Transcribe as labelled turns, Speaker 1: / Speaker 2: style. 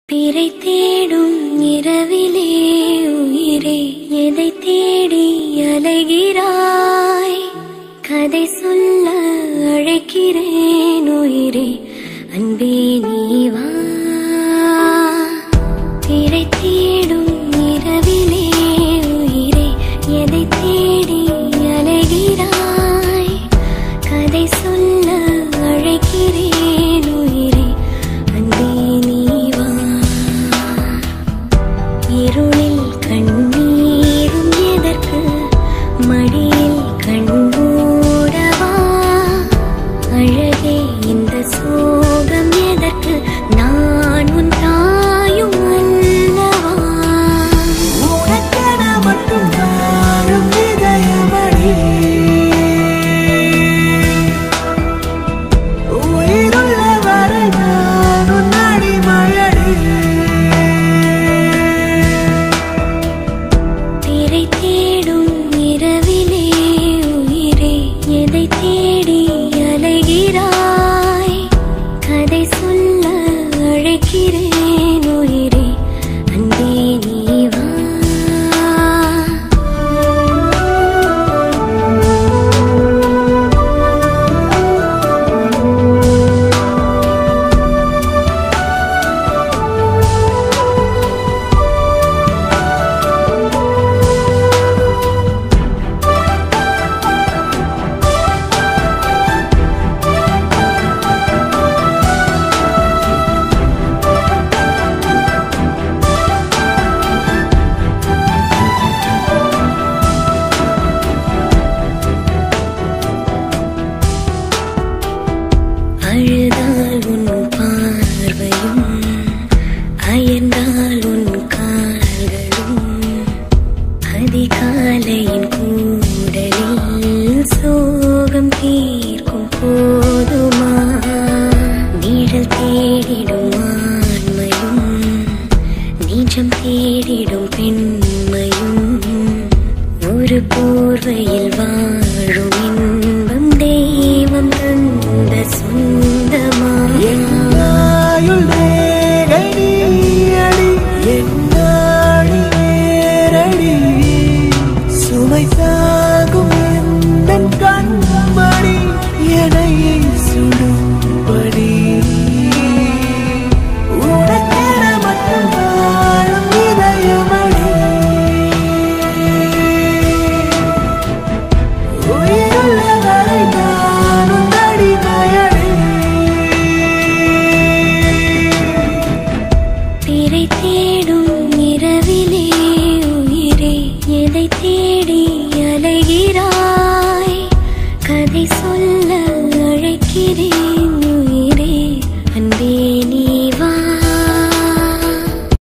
Speaker 1: பிறை தேடும் இரவிலே உயிரே எதை தேடி அலைகிறாய்? கதை சொல்ல அழைக்கிறேன் உயிரே, அன்பே நீ வா. பிறை தேடும் இரவிலே உயிரே எதை தேடி அலைகிறாய்? கதை சொல்ல அழைக்கிறேன் உயிரே, அன்பே நீ வா. இருளில் கண்ணீரும் எதற்கு, மடியில் கண்மூடவா? அழகே இந்த சோகம் எதற்கு, நான் உன் தாயும் அல்லவா?
Speaker 2: உனக்கென மட்டும் வாழும் இதயமடி, உயிருள்ள வரை நான் உன் அடிமையடி.
Speaker 1: பிறை தேடும் இரவிலே உயிரே எதை தேடி அலைகிறாய்? கதை சொல்ல அழைக்கிறேன் உயிரே, அன்பே நீ வா. அழுதால் உன் பார்வையும், அயர்ந்தால் உன் கால்களும், அதிகாலையின் கூடலில் சோகம் தீர்க்கும் போதுமா? நிழல் தேடிடும் ஆண்மையும், நீச்சம் தேடிடும் பெண்மையும், ஒரு போர்வையில் வாழும் இன்பம் தெய்வம் தந்த சொந்தமா?
Speaker 2: என்னாயுள் ரேகை நீயடி, என்னாழி நேரடி, சுமை தாங்கும் எந்தன் கண்மணி, என்னை சுடும்படி. உனக்கென மட்டும் வாழும் இதயமடி, உயிருள்ள வரை நான் உன் அடிமையடி.
Speaker 1: பிறை தேடும்